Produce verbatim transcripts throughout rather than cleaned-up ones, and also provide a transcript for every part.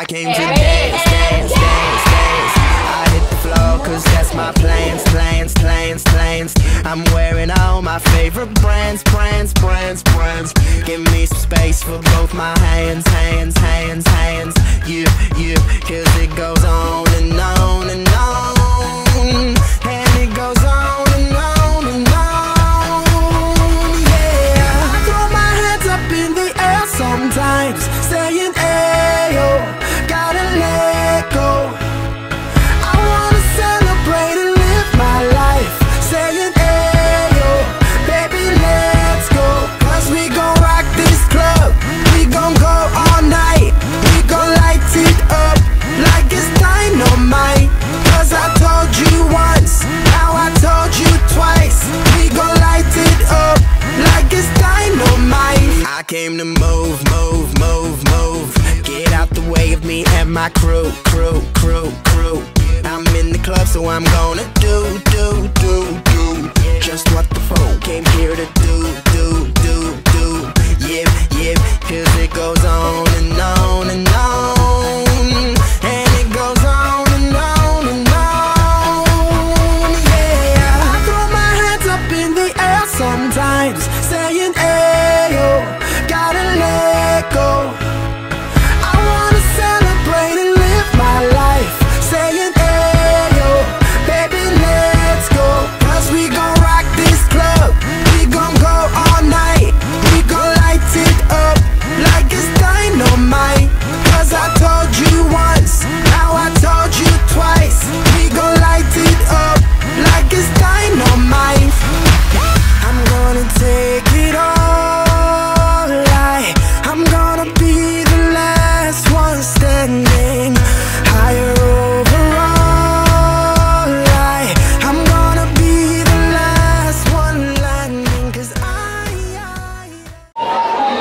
came to dance, dance, dance, dance. I hit the floor cause that's my plans, plans, plans, plans. I'm wearing all my favorite brands, brands, brands, brands. Give me some space for both my hands, hands, hands, hands. Yeah, yeah, cause it goes on and on and on. And it goes on and on and on. Yeah, I throw my hands up in the air sometimes, saying ayo, gotta let go. I wanna celebrate and live my life, saying ayo, baby let's go. Cause we gon' rock this club, we gon' go all night. We gon' light it up like it's dynamite. Cause I told you once, now I told you twice. We gon' light it up like it's dynamite. I came to move, move, move, move. Get out the way of me and my crew, crew, crew, crew. I'm in the club so I'm gonna do, do, do, do just what the folk came here to do, do, do, do. Yep, yep, cause it goes on and on and on. And it goes on and on and on. Yeah, I throw my hands up in the air sometimes, saying ayo, gotta let go. I wanna celebrate and live my life, saying ayo, baby let's go. Cause we gon' rock this club, we gon' go all night. We gon' light it up like it's dynamite. Cause I told you once, now I told you twice. We gon' light it up like it's dynamite. I'm gonna take it all, like I'm gonna be the last one standing. Higher overall, like I'm gonna be the last one landing. Cause I, I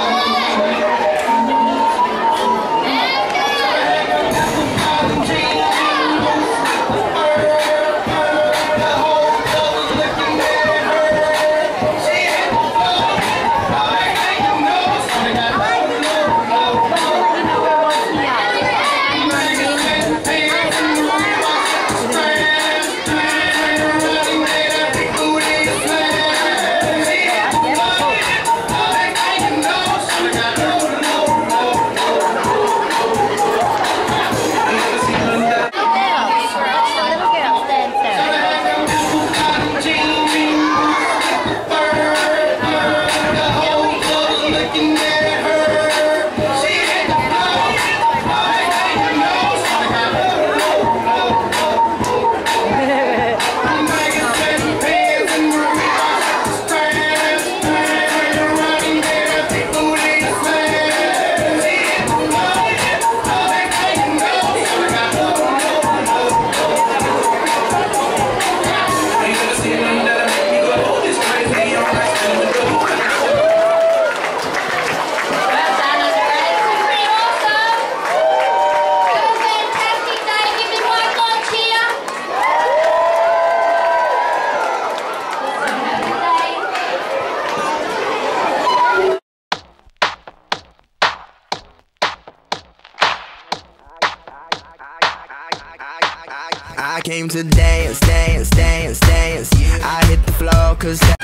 I came to dance, dance, dance, dance. I hit the floor cause that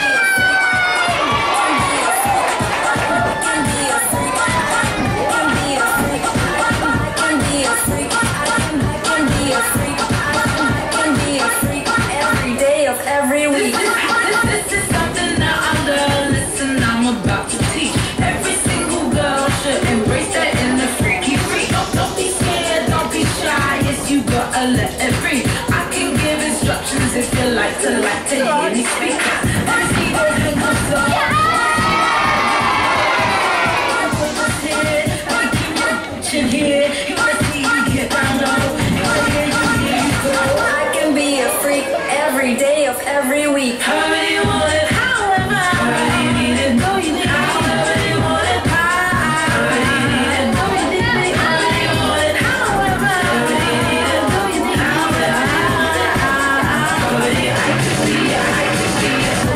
every day of every week. This is something that I'm gonna listen, I'm about to teach. Every single girl should embrace that inner freaky freak. Don't be scared, don't be shy, yes you gotta let it free. I can give instructions if you like to like to hear me speak. I see the hands up so put this here, I keep watching here. You wanna see you get down low, you wanna hear you, here you go. I can be a freak every day of every week. However you want it, however, however you need it, go you need it. However you want it, however you need it, go you need it. However you want it, however, however you need it, go you need it. However, however, however, I could be, I could be.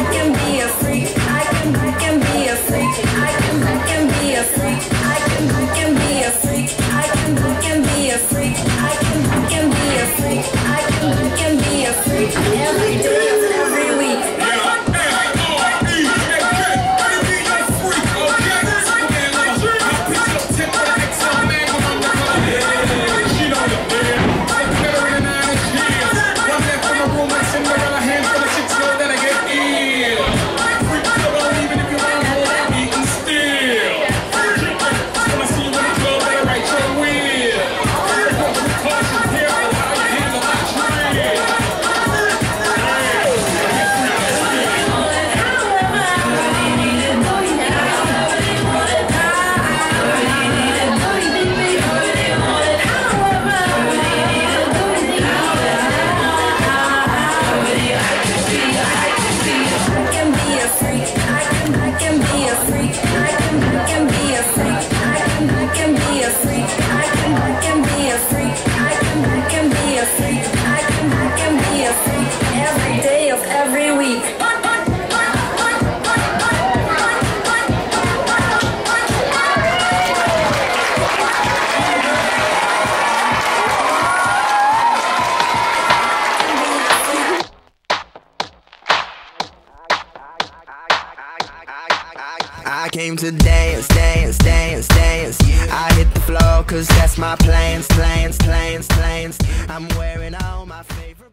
I came to dance, dance, dance, dance. I hit the floor cause that's my plans, plans, plans, plans. I'm wearing all my favorite